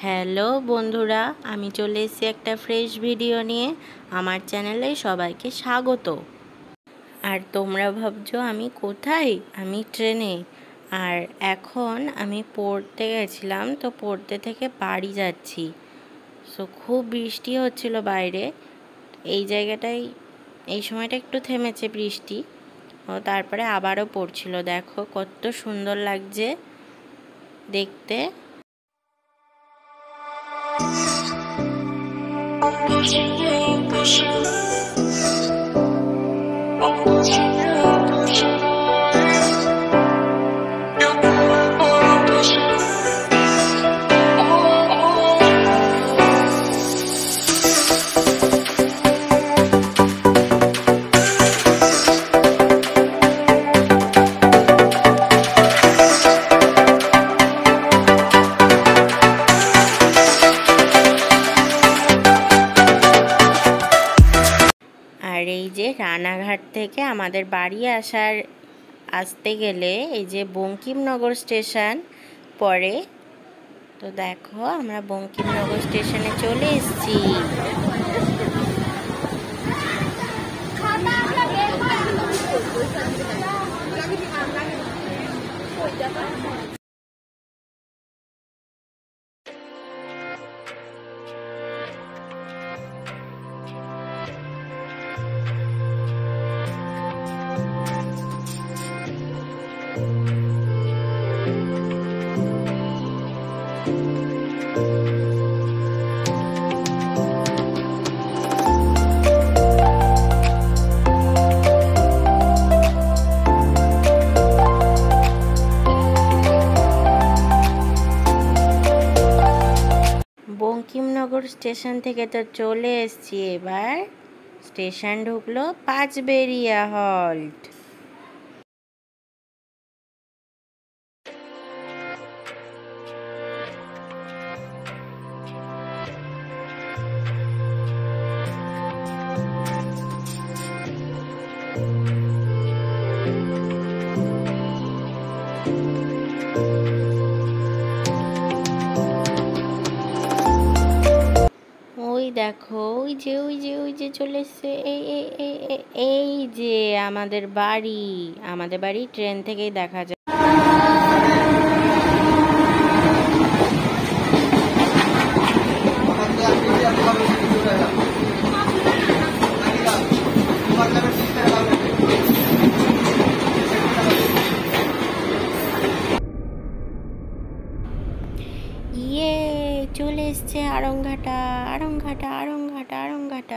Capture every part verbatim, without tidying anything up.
Hello বন্ধুরা, আমি চলে এসেছি একটা ফ্রেশ ভিডিও নিয়ে। আমার চ্যানেলে সবাইকে স্বাগত। আর তোমরা ভাবছো আমি কোথায়? আমি ট্রেনে। আর এখন আমি পড়তে গেছিলাম, তো পড়তে থেকে বাড়ি যাচ্ছি। সো খুব বৃষ্টি হচ্ছিল বাইরে। এই জায়গাটায় এই সময়টা একটু থেমেছে বৃষ্টি, ও তারপরে আবারও পড়ছিল। দেখো কত সুন্দর লাগছে দেখতে। আর এই যে রানাঘাট থেকে আমাদের বাড়ি আসার আসতে গেলে এই যে বঙ্কিমনগর স্টেশন পড়ে। তো দেখো আমরা বঙ্কিমনগর স্টেশনে চলে এসেছি। বঙ্কিমনগর স্টেশন থেকে তো চলে এসেছি। এবার স্টেশন ঢুকলো পাঁচবেড়িয়া হল্ট। ওই দেখো, ওই যে ওই যে ওই যে চলে এসছে। এই এই এই এই যে আমাদের বাড়ি। আমাদের বাড়ি ট্রেন থেকেই দেখা যায়। ইয়ে চলে এসছে আড়ংঘাটা, আড়ংঘাটা, আড়ংঘাটা, আড়ংঘাটা।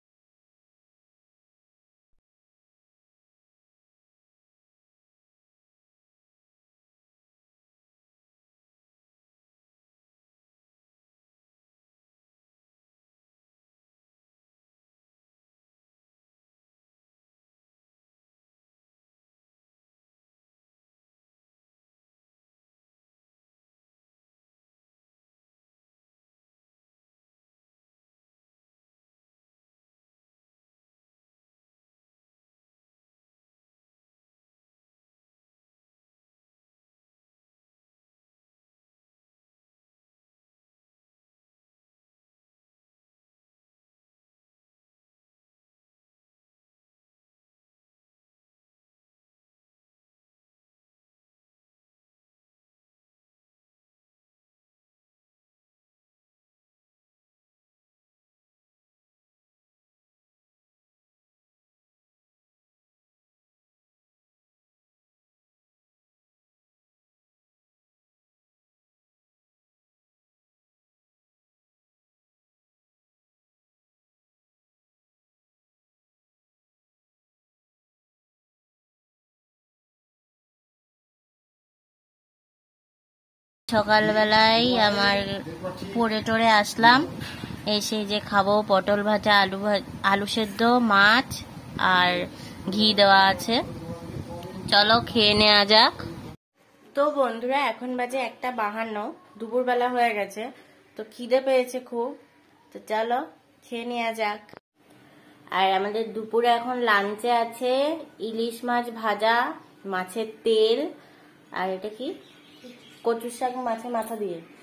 সকালবেলায় আমার পড়ে টরে আসলাম, এসে যে খাবো পটল ভাজা, আলু আলু সেদ্ধ, মাছ আর ঘি দেওয়া আছে। চলো খেয়ে নেওয়া যাক। তো বন্ধুরা এখন বাজে একটা বাহান্ন, দুপুরবেলা হয়ে গেছে। তো খিদে পেয়েছে খুব, তো চলো খেয়ে নেওয়া যাক। আর আমাদের দুপুরে এখন লাঞ্চে আছে ইলিশ মাছ ভাজা, মাছের তেল, আর এটা কি কচু শাক মাছের মাথা দিয়ে,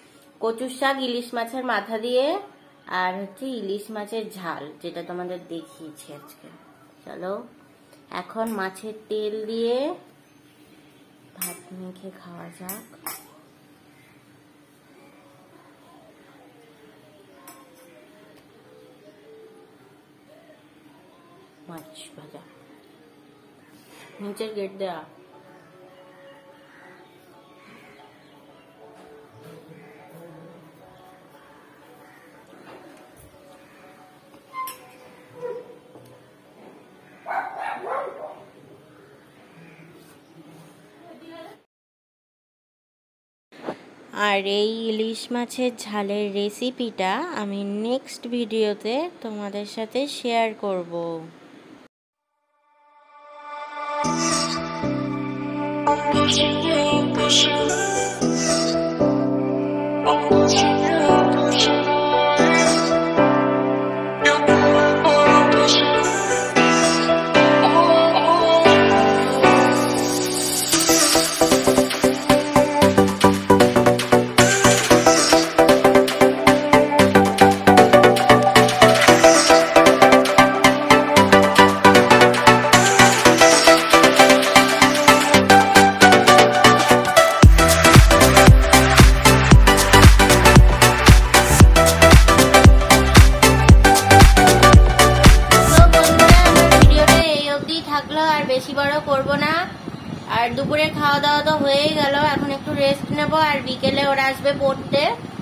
কচুর শাক ইলিশ মাছের মাথা দিয়ে, আর হচ্ছে ইলিশ মাছের ঝাল, যেটা তোমাদের দেখিয়েছি আজকে। চলো এখন মাছের তেল দিয়ে ভাত মেখে খাওয়া যাক। মাছ ভাজা, নিচের গেট দেওয়া। আর এই ইলিশ মাছের ঝালের রেসিপিটা আমি নেক্সট ভিডিওতে তোমাদের সাথে শেয়ার করব। আর বেশি বড় করব না। আর দুপুরে খাওয়া দাওয়া তো হয়েই গেল, এখন একটু রেস্ট নেব। আর বিকেলে ওরা আসবে পড়তে।